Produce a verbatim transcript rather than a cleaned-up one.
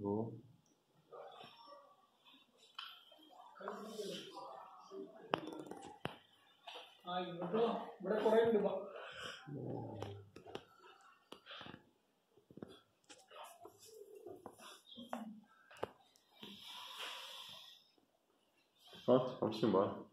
ഓ ആ ഇങ്ങോട്ടോ ഇവിടെ കുറെ ഉണ്ട്. Pronto, vamos embora.